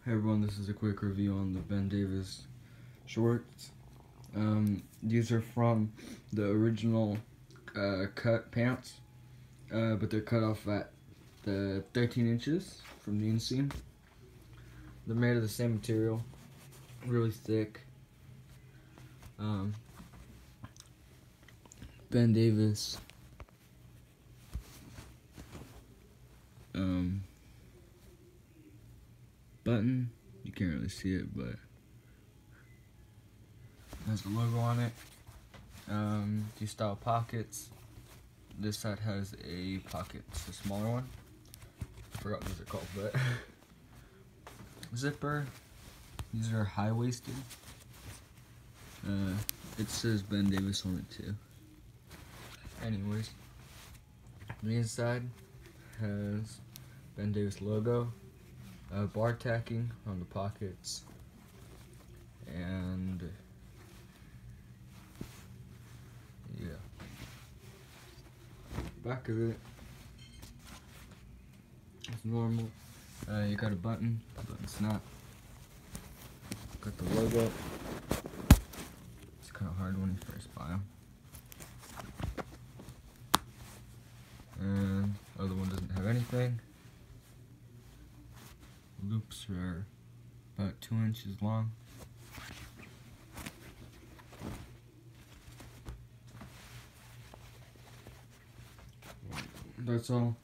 Hey everyone, this is a quick review on the Ben Davis shorts. These are from the original cut pants, but they're cut off at the 13 inches from the inseam. They're made of the same material, really thick. Ben Davis. Button. You can't really see it, but has the logo on it. These style pockets. This side has a pocket, it's a smaller one. I forgot what these are called, but zipper. These are high-waisted. It says Ben Davis on it too. Anyways, the inside has Ben Davis logo, bar tacking on the pockets, and yeah, back of it it's normal. You got a button snap, got the logo. It's kind of hard when you first buy them. And the other one doesn't have anything. Loops are about 2 inches long. That's all.